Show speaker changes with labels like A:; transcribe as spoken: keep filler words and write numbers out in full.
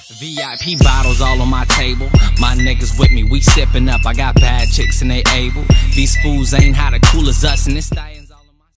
A: V I P bottles all on my table. My niggas with me, we sippin' up. I got bad chicks and they able. These fools ain't how to cool as us, and this style.